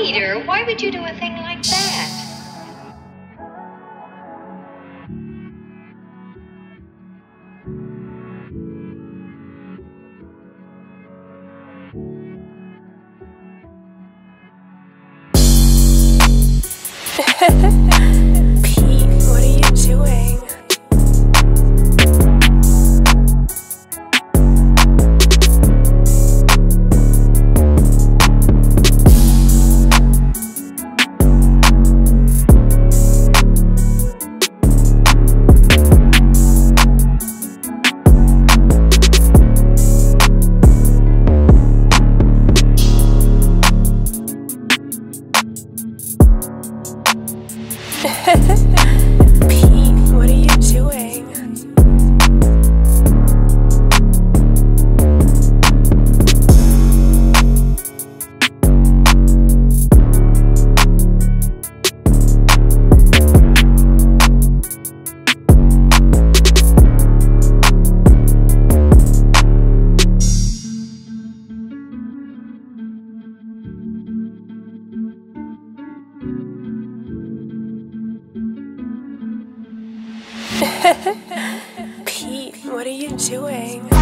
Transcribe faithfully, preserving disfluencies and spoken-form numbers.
Peter, why would you do a thing like that? Pete, what are you doing? Pete, what are you doing? Pete, what are you doing?